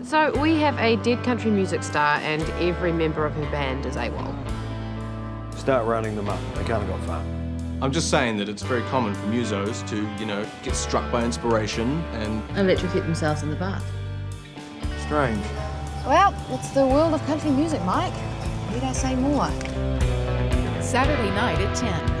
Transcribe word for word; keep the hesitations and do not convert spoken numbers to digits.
So we have a dead country music star and every member of her band is AWOL. Start rounding them up. They can't have got far. I'm just saying that it's very common for musos to, you know, get struck by inspiration and electrocute themselves in the bath. Strange. Well, it's the world of country music, Mike. Need I say more? Saturday night at ten.